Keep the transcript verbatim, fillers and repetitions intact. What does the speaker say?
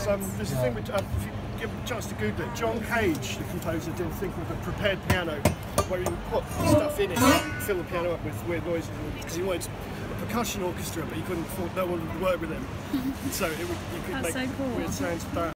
um, there's a thing which, uh, if you give a chance to Google it, John Cage, the composer, did a thing called the prepared piano, where he would put stuff in it and fill the piano up with weird noises, because he wanted a percussion orchestra, but he couldn't afford, no one would work with him. So it would, you could That's make so cool. weird sounds with that.